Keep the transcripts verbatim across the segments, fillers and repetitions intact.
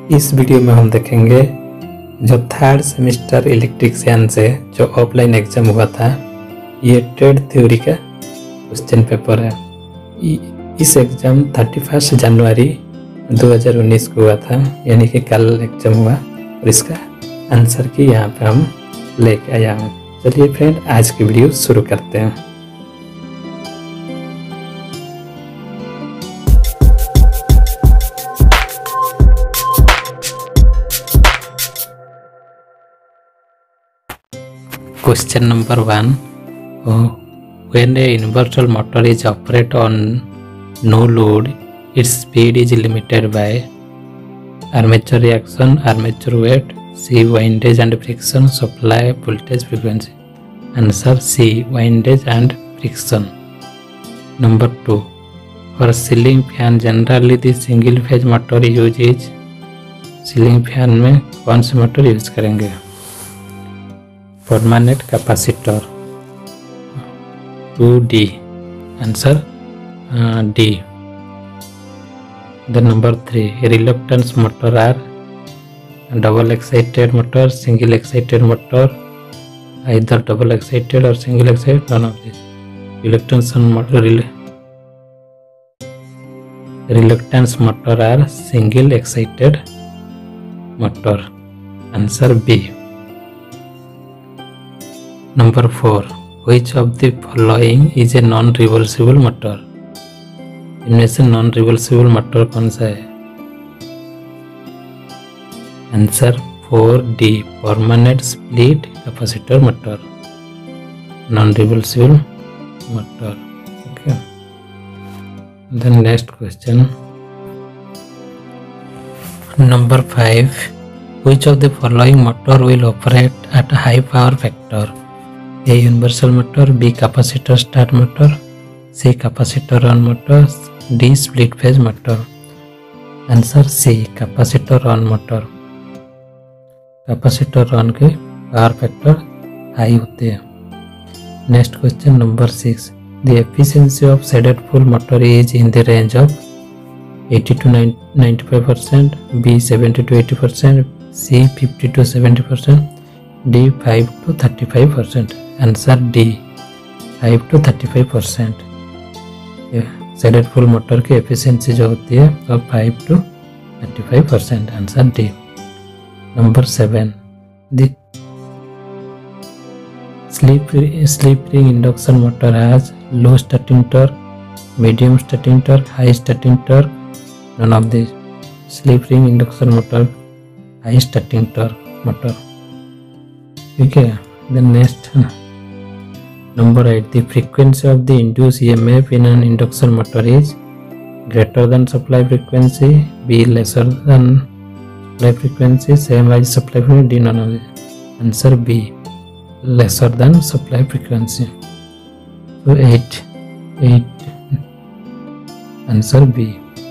इस वीडियो में हम देखेंगे जो थर्ड सेमेस्टर इलेक्ट्रिशियन से जो ऑफलाइन एग्जाम हुआ था, ये ट्रेड थ्योरी का क्वेश्चन पेपर है। इस एग्जाम इकतीस जनवरी दो हज़ार उन्नीस को हुआ था, यानी कि कल एग्जाम हुआ, और इसका आंसर की यहाँ पे हम लेके आया हूँ। चलिए फ्रेंड, आज की वीडियो शुरू करते हैं। Question number one. Oh, when a universal motor is operated on no load, its speed is limited by armature reaction, armature weight, C. windage and friction, supply voltage, frequency. Answer C. windage and friction. Number two. For ceiling fan, generally the single phase motor use is ceiling fan में कौन सी motor use करेंगे? Permanent capacitor two D, answer D. The number three, reluctance motor are double excited motor, single excited motor, either double excited और single excited, none of this. Reluctance motor reluctance motor are single excited motor, answer B. Number four. Which of the following is a non-reversible motor? इनमें से non reversible motor कौन सा है? Answer four D, permanent split capacitor motor, non reversible motor. Okay, then next question number five. Which of the following motor will operate at high power factor? A. universal motor, B. capacitor start motor, C. capacitor on motor, D. split phase motor. Answer C. capacitor on motor. capacitor on के power factor high होते हैं. Next question number six. The efficiency of shaded full motor is in the range of eighty to ninety-five percent, B. seventy to eighty percent, C. fifty to seventy percent, D. five to thirty-five percent. Answer D, five to thirty five percent. Shaded pole motor की efficiency जो होती है वो five to thirty five percent, answer D. Number seven. The slip slip ring induction motor has low starting torque, medium starting torque, high starting torque, none of this. Slip ring induction motor high starting torque motor, ठीक है। Then next number eight. The frequency of the induced E M F in an induction motor is greater than supply frequency, B. lesser than supply frequency, same as supply frequency, D. none of it. Answer B. lesser than supply frequency. So eight, eight. Answer B.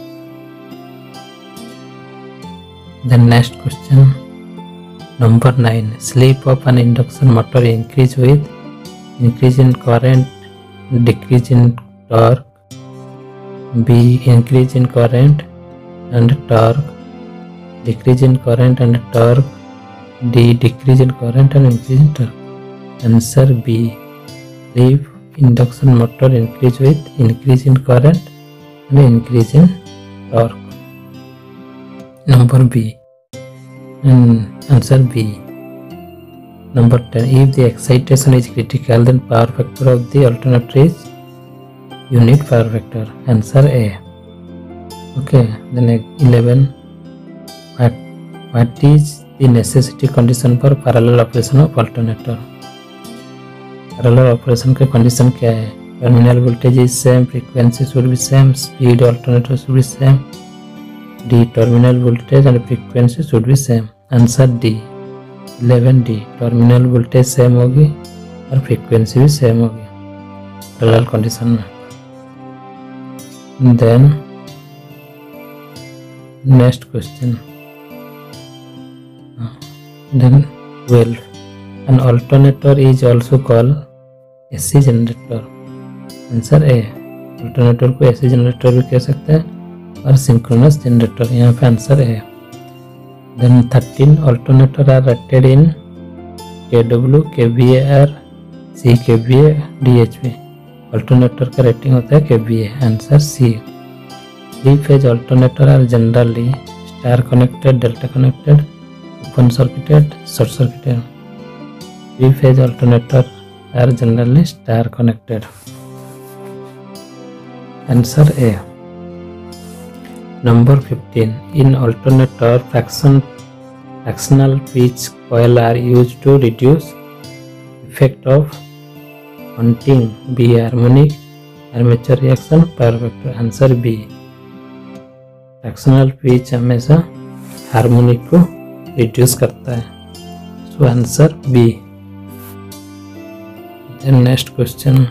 Then next question number nine. Sleep of an induction motor increase with increase in current, decrease in torque, B. increase in current and torque, decrease in current and torque, D. decrease in current and increase in torque. Answer B. Sleep induction motor increase with increase in current and increase in torque. Number B. And answer B. Number ten. If the excitation is critical, then power factor of the alternator is unit power factor. Answer A. Okay. Then eleven. What, what is the necessity condition for parallel operation of alternator? Parallel operation का condition क्या है? Terminal voltage is same, frequency should be same, speed alternator should be same, D. terminal voltage and frequency should be same. Answer D. Eleven D, terminal voltage same होगी और frequency भी same होगी parallel condition में। Then next question then twelve. An alternator is also called AC generator. Answer A. Alternator को AC generator भी कह सकते हैं और सिंक्रोनस जनरेटर, यहाँ पे answer A. Then thirteen alternator are rated in kW, kVA, C kVA, D H V. Alternator का rating होता है kVA. Answer C. Three phase alternator are generally star connected, delta connected, open circuited, short circuited. Three phase alternator are generally star connected. Answer A. Number fifteen. In alternator, fraction fractional pitch coil are used to reduce effect of hunting. B. Harmonic, armature reaction, power factor. Answer B. Fractional pitch हमेशा harmonic को reduce करता है. So answer B. Then next question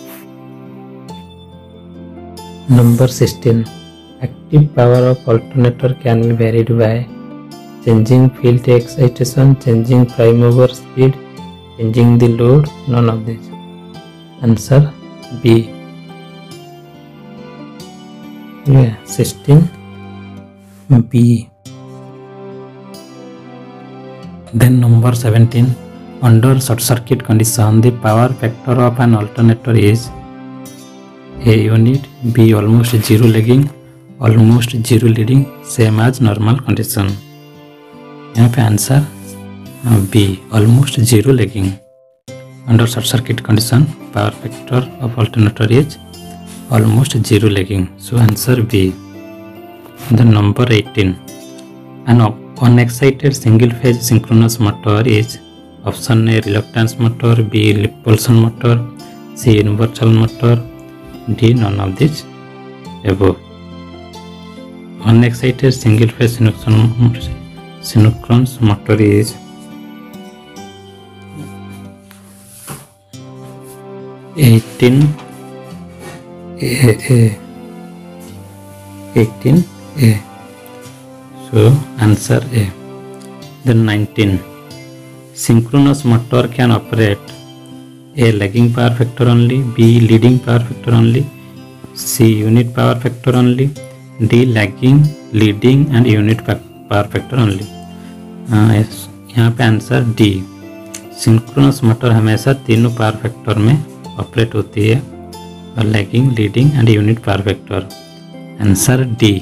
number sixteen. Active power of alternator can be varied by changing field excitation, changing prime mover speed, changing the load. None of this. Answer B. Sixteen B. Then number seventeen. Under short circuit condition, the power factor of an alternator is A unit, B almost zero lagging, almost zero leading, same as normal condition. यहाँ पे answer B almost zero lagging. Under short circuit condition, power factor of alternator is almost zero lagging. So answer B. The number eighteen. An unexcited single phase synchronous motor is option A reluctance motor, B repulsion motor, C universal motor, D none of these above. Unexcited single phase synchronous motor is eighteen A. eighteen A. So answer A. Then nineteen. Synchronous motor can operate A lagging power factor only, B leading power factor only, C unit power factor only, D lagging, leading and unit power factor only. yes, यहाँ पे answer D. Synchronous motor हमेशा तीनों power factor में operate होती है और lagging, leading and unity power factor. Answer D.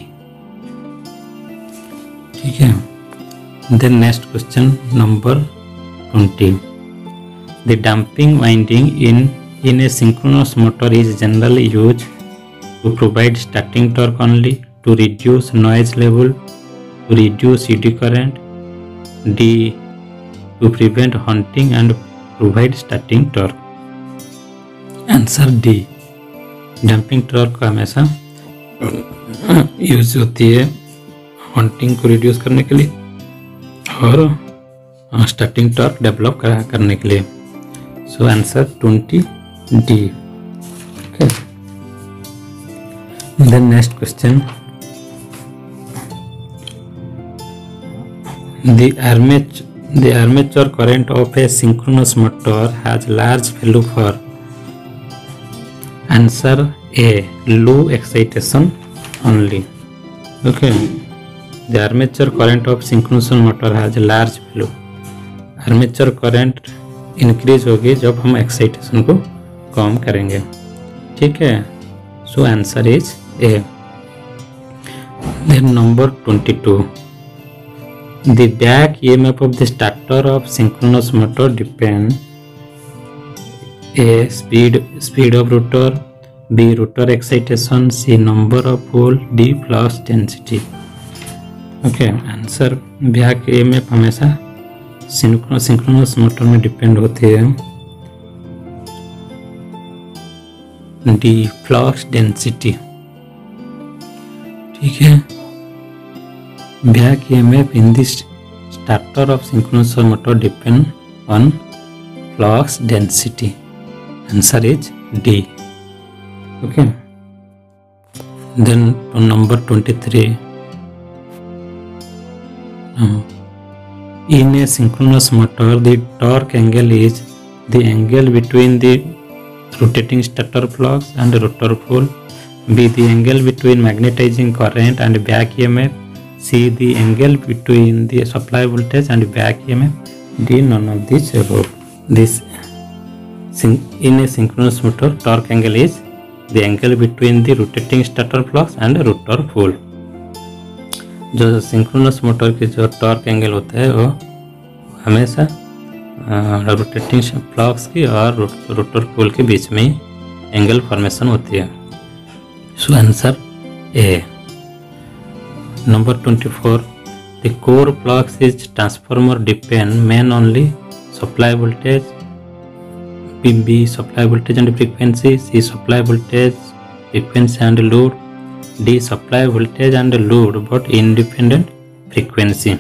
ठीक है. Then next question number twenty. The damping winding in in a synchronous motor is generally use to provide starting torque only, to reduce noise level, to reduce eddy current, D to prevent hunting and provide starting torque. Answer D. Damping torque का हमेशा use होती है hunting को reduce करने के लिए और starting torque develop करने के लिए. So answer twenty D. Okay. Then next question. The armature the armature current of a synchronous motor has large value for. Answer A. low excitation only. Okay. The armature current of synchronous motor has large value. Armature current increase होगी जब हम excitation को कम करेंगे. ठीक है. So answer is A. Then number twenty-two. The back E M F of the starter of synchronous motor depend A. speed speed of rotor, B rotor excitation, C number of pole, D flux density. Okay. Answer back E M F हमेशा synchronous motor में depend होती है. D flux density. ठीक है. Back E M F in the starter of synchronous motor depend on flux density. Answer is D. Okay. Then number twenty-three. Um, in a synchronous motor, the torque angle is the angle between the rotating starter flux and rotor pole. B. the angle between magnetizing current and back E M F. See the angle between the supply voltage and back E M F. D. None of these above. This in a synchronous motor, torque angle is the angle between the rotating stator flux and rotor pole. जो synchronous motor की जो torque angle होता है वो हमेशा rotating flux की और rotor pole के बीच में एंगल फॉर्मेशन होती है। So answer A. Number twenty four, the core flux is transformer depend main only supply voltage, B supply voltage and frequency, C supply voltage frequency and load, D supply voltage and load but independent frequency.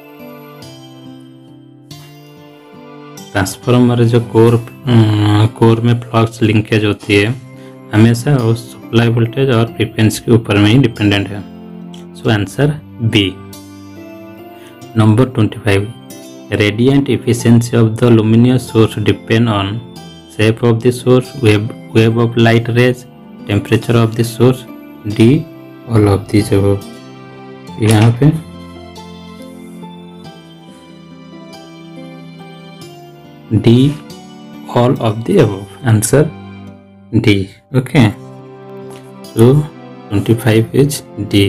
Transformer जो core core में flux linkage होती है हमेशा उस supply voltage और frequency के ऊपर में ही डिपेंडेंट है। So answer B. Number twenty five, radiant efficiency of the luminous source depend on shape of the source, wave wave of light rays, temperature of the source, D all of the. जब यहाँ पे D all of the above, answer D. Okay, so twenty five is D.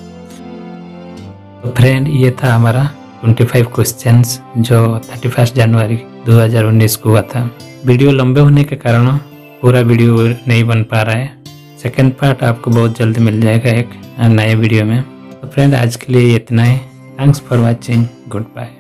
तो friend ये था हमारा पच्चीस questions जो thirty first जनवरी दो हज़ार उन्नीस को हुआ था। वीडियो लंबे होने के कारण पूरा वीडियो नहीं बन पा रहा है। सेकेंड पार्ट आपको बहुत जल्द मिल जाएगा एक नए वीडियो में। तो फ्रेंड आज के लिए इतना ही। Thanks for watching, good bye.